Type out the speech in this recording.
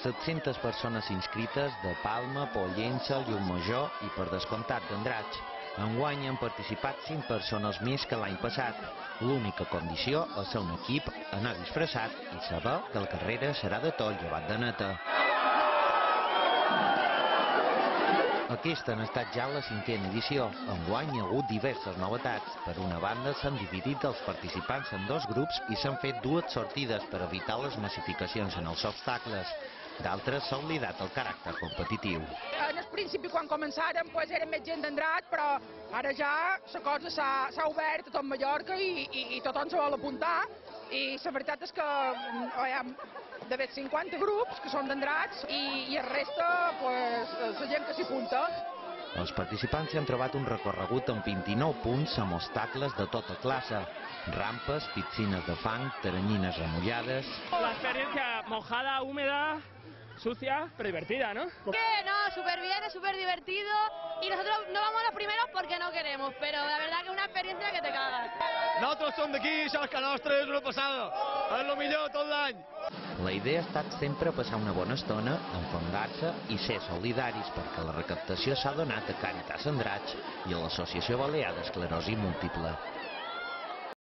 700 persones inscrites de Palma, Pollença, Llucmajor i, per descomptat, d'Andratx. Enguany han participat 5 persones més que l'any passat. L'única condició és ser un equip, anar disfressat i saber que la carrera serà de tot llevat de neta. Aquesta ha estat ja la 5a edició. Enguany hi ha hagut diverses novetats. Per una banda, s'han dividit els participants en 2 grups i s'han fet 2 sortides per evitar les massificacions en els obstacles. D'altres s'ha oblidat el caràcter competitiu. En el principi, quan començàrem, érem més gent d'Andratx, però ara ja la cosa s'ha obert a tot Mallorca i tothom se vol apuntar. I la veritat és que hi ha d'haver 50 grups que són d'Andratx i el resta, la gent que s'hi apunta. Els participants han trobat un recorregut amb 29 punts amb obstacles de tota classe. Rampes, piscines de fang, teranyines remullades... La experiencia mojada, húmeda, sucia, pero divertida, ¿no? Que no, súper bien, es súper divertido y nosotros no vamos los primeros porque no queremos, pero la verdad que es una experiencia que te cagas. Nosaltres som d'aquí, això és que nostre és una passada. És el millor tot l'any. La idea ha estat sempre passar una bona estona, enfangar-se i ser solidaris, perquè la recaptació s'ha donat a Càritas Andratx i a l'Associació Balear d'Esclerosi Múltiple.